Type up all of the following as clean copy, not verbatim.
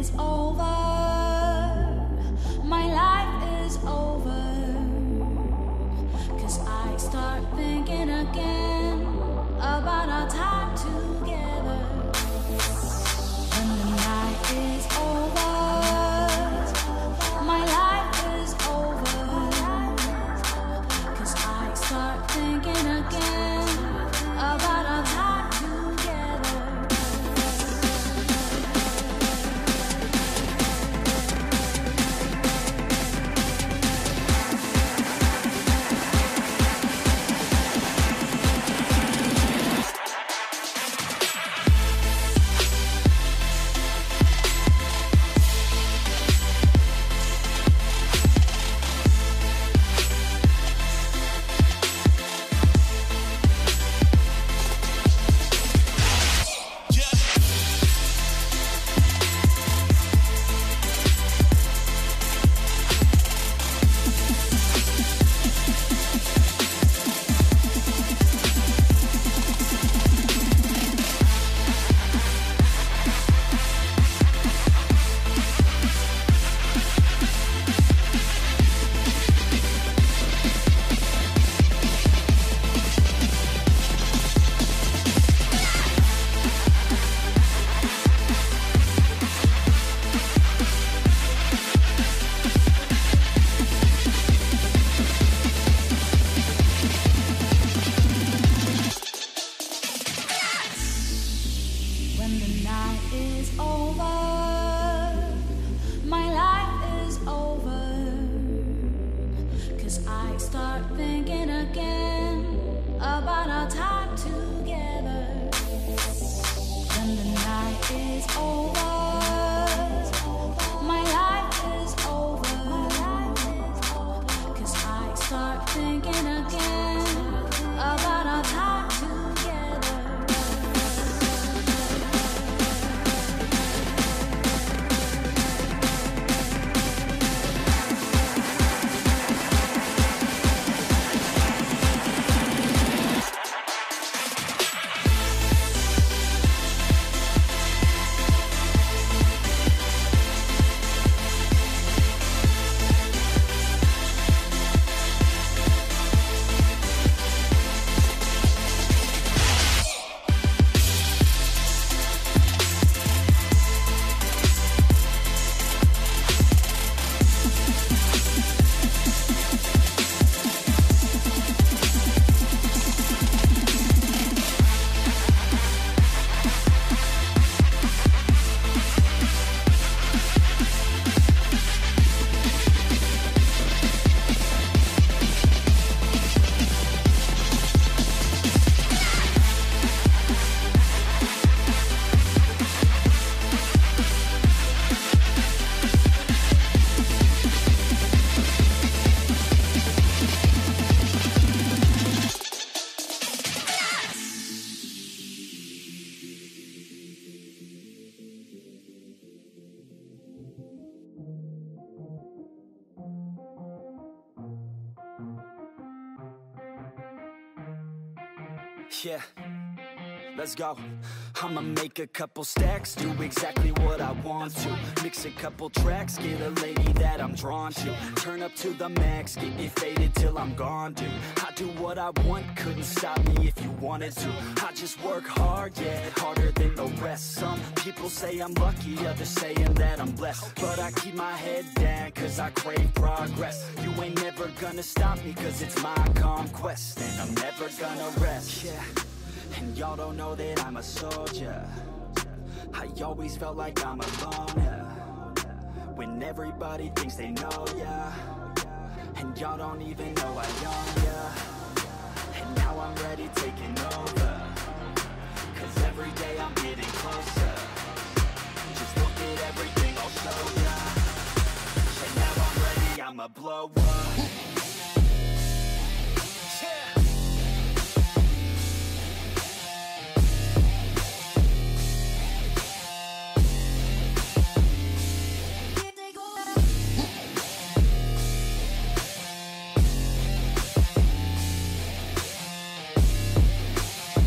is over, my life is over, 'cause I start thinking again about our time together. When the night is over, my life is over, 'cause I start thinking again about our time together. When the night is over, my life is over, 'cause I start thinking again about our time together. When the night is over, my life is over, 'cause I start thinking again about our time together. Yeah, let's go. I'ma make a couple stacks, do exactly what I want to. Mix a couple tracks, get a lady that I'm drawn to. Turn up to the max, get me faded till I'm gone, dude. I do what I want, couldn't stop me if you wanted to. I just work hard, yeah, harder than the rest. Some people say I'm lucky, others saying that I'm blessed. But I keep my head down, cause I crave progress. You ain't never gonna stop me, cause it's my conquest. And I'm never gonna rest, yeah. And y'all don't know that I'm a soldier. I always felt like I'm alone, yeah. When everybody thinks they know, yeah. And y'all don't even know I own, yeah. And now I'm ready taking over, cause every day I'm getting closer. Just look at everything I'll show ya. And now I'm ready, I'ma blow up.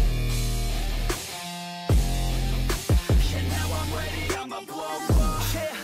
Yeah,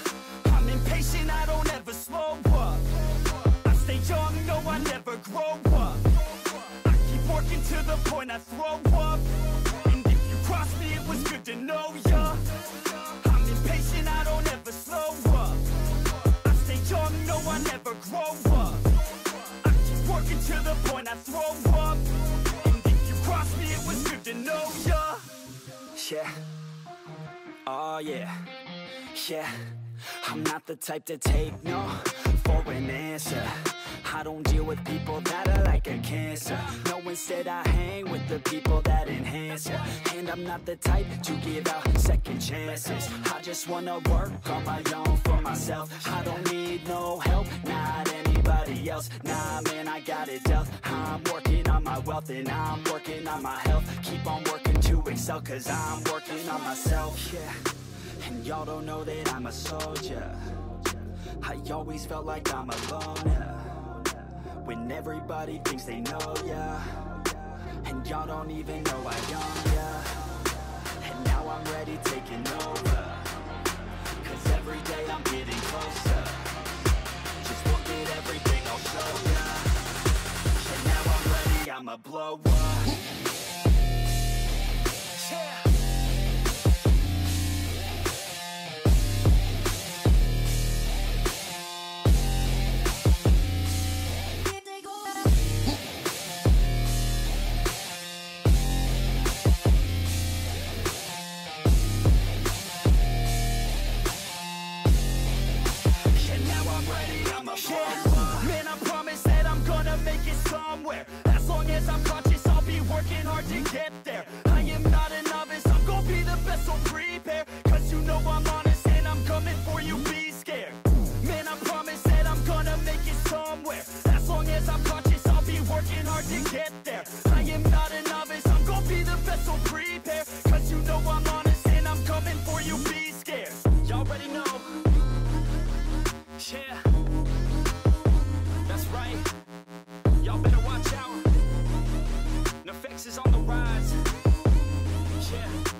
to the point I throw up. And if you cross me, it was good to know ya. I'm impatient, I don't ever slow up. I stay young, no, I never grow up. I keep working to the point I throw up. And if you cross me, it was good to know ya. Yeah. Oh yeah. Yeah. I'm not the type to take no for an answer. I don't deal with people that are like a cancer. No, instead I hang with the people that enhance ya. And I'm not the type to give out second chances. I just wanna work on my own for myself. I don't need no help, not anybody else. Nah, man, I got it dealt. I'm working on my wealth and I'm working on my health. Keep on working to excel, cause I'm working on myself. Yeah, and y'all don't know that I'm a soldier. I always felt like I'm alone, yeah. When everybody thinks they know ya, and y'all don't even know I own ya. And now I'm ready taking over, cause every day I'm getting closer. Just look at everything I'll show ya. And now I'm ready, I'ma blow up. Yeah. Man, I promise that I'm gonna make it somewhere. As long as I'm conscious, I'll be working hard to get there. I am not a novice, I'm gonna be the best, so prepare. Cause you know I'm honest and I'm coming for you, be scared. Man, I promise that I'm gonna make it somewhere. As long as I'm conscious, I'll be working hard to get there. I am not a novice, I'm gonna be the best, so prepare. Cause you know I'm honest and I'm coming for you, be scared. Y'all already know. Yeah. That's right, y'all better watch out. NEFFEX is on the rise. Yeah.